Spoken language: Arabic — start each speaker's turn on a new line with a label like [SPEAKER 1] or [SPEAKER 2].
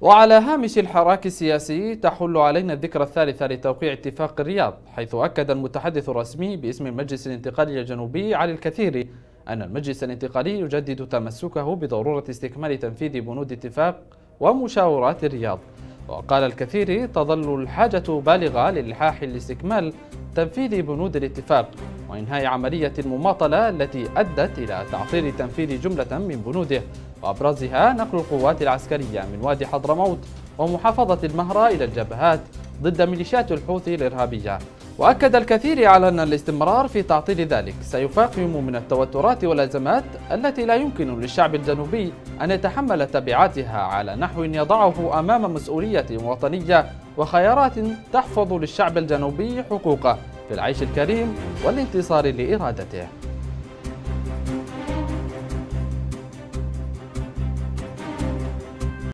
[SPEAKER 1] وعلى هامش الحراك السياسي تحل علينا الذكرى الثالثة لتوقيع اتفاق الرياض، حيث أكد المتحدث الرسمي باسم المجلس الانتقالي الجنوبي علي الكثيري أن المجلس الانتقالي يجدد تمسكه بضرورة استكمال تنفيذ بنود اتفاق ومشاورات الرياض. وقال الكثيري: تظل الحاجة بالغة للإلحاح لاستكمال تنفيذ بنود الاتفاق وإنهاء عملية المماطلة التي أدت إلى تعطيل تنفيذ جملة من بنوده، وأبرزها نقل القوات العسكرية من وادي حضرموت ومحافظة المهرة إلى الجبهات ضد ميليشيات الحوثي الإرهابية. وأكد الكثير على أن الاستمرار في تعطيل ذلك سيفاقم من التوترات والأزمات التي لا يمكن للشعب الجنوبي أن يتحمل تبعاتها على نحو يضعه أمام مسؤولية وطنية وخيارات تحفظ للشعب الجنوبي حقوقه في العيش الكريم والانتصار لإرادته.